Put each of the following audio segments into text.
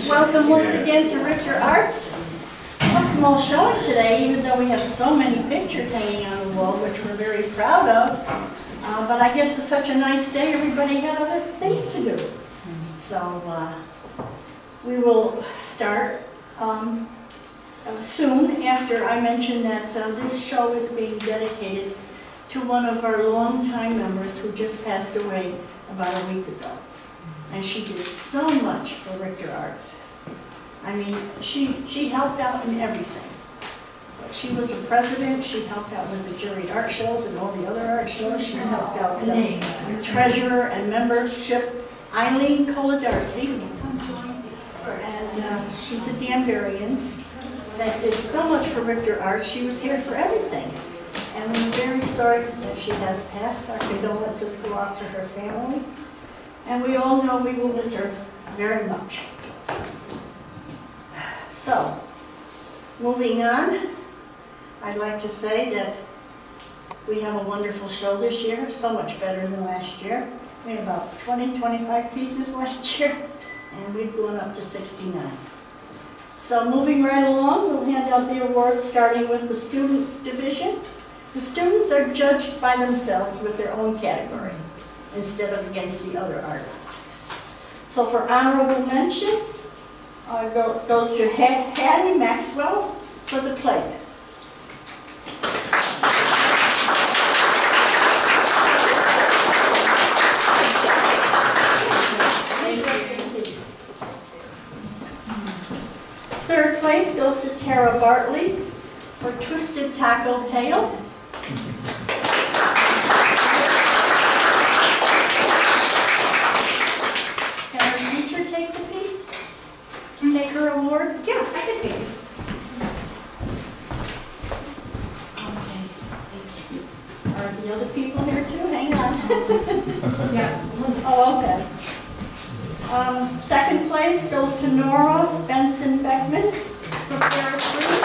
Welcome once again to Richter Arts. A small showing today, even though we have so many pictures hanging on the wall, which we're very proud of. But I guess it's such a nice day, everybody had other things to do. So we will start soon after I mention that this show is being dedicated to one of our longtime members who just passed away about a week ago. And she did so much for Richter Arts. I mean, she helped out in everything. She was the president, she helped out with the Juried art shows and all the other art shows. She helped out treasurer and membership. Eileen Coladarcy, and she's a Danburyan that did so much for Richter Arts. She was here for everything. And we're very sorry that she has passed. Our condolences go out to her family. And we all know we will miss her very much. So, moving on, I'd like to say that we have a wonderful show this year, so much better than last year. We had about 20, 25 pieces last year, and we've gone up to 69. So moving right along, we'll hand out the awards starting with the student division. The students are judged by themselves with their own category, instead of against the other artists. So for honorable mention, goes to Hattie Maxwell for the play. Third place goes to Tara Bartley for Twisted Taco Tail. Take her award? Yeah, I can take it. Okay, thank you. Are the other people here too? Hang on. Yeah. Oh, okay. Second place goes to Nora Benson Beckman for Paris Green.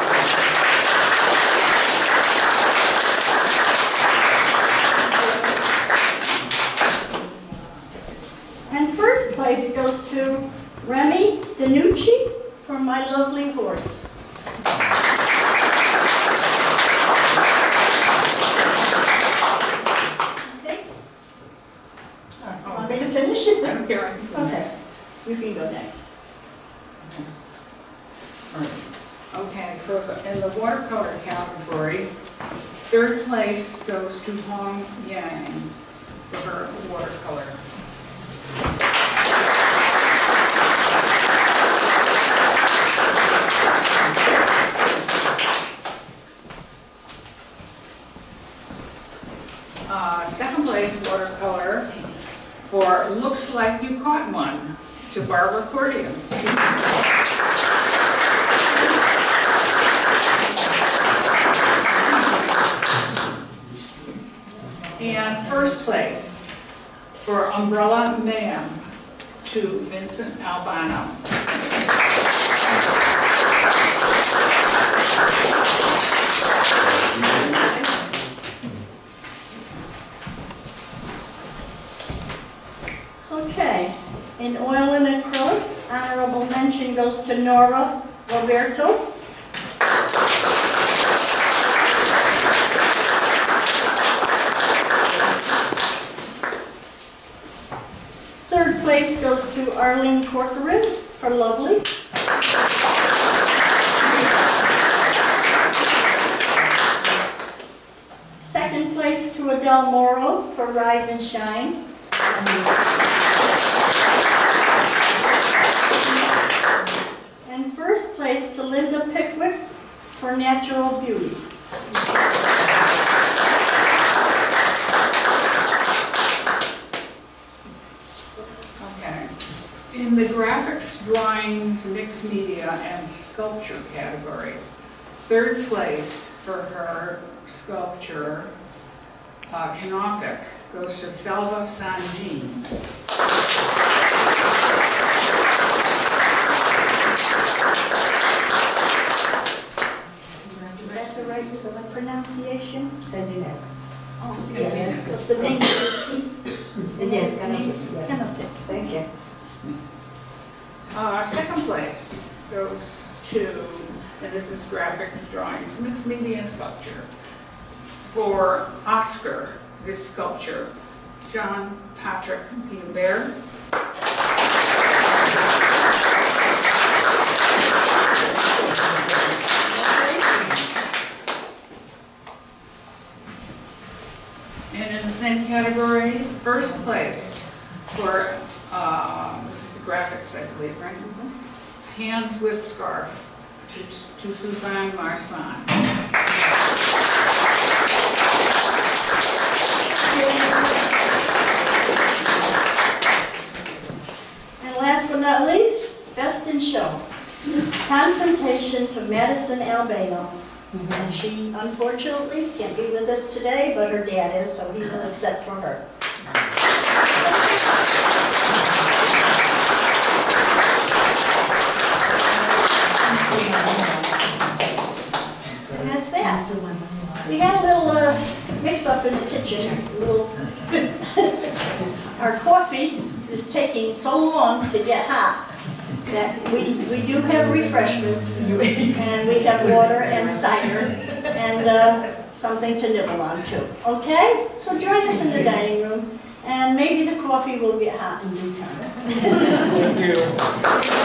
And first place goes to Remy Danucci for My Lovely Horse. Okay? All right, want me to finish it? I don't care. I can go Okay, next. you can go next. Okay, in the watercolor category, third place goes to Hong Yang for her watercolor. Second place watercolor for Looks Like You Caught One to Barbara Cordian. And first place for Umbrella Man to Vincent Albano. Okay, in oil and acrylics, honorable mention goes to Nora Roberto. Third place goes to Arlene Corcoran for Lovely. Second place to Adele Moros for Rise and Shine. And first place to Linda Pickwick for Natural Beauty. Okay. In the graphics, drawings, mixed media, and sculpture category, third place for her sculpture, Canopic, goes to Selva Sanjean. Is that the right pronunciation? Sanjean. Oh, yes. What's the name of the piece? Yes, Canopic. Canopic. Thank you. Second place goes to, and this is graphics, drawings, mixed media, and sculpture. For Oscar, this sculpture, John Patrick Guilbert. And in the same category, first place for, this is the graphics, I believe, right? Hands with Scarf to Suzanne Marsan. And last but not least, Best in Show. Confrontation to Madison Albano. And she, unfortunately, can't be with us today, but her dad is, so he will accept for her. And that's that. We had a little mix-up in the kitchen. Our coffee is taking so long to get hot that we do have refreshments, and we have water and cider and something to nibble on too. Okay? So join us in the dining room, and maybe the coffee will get hot in due time. Thank you.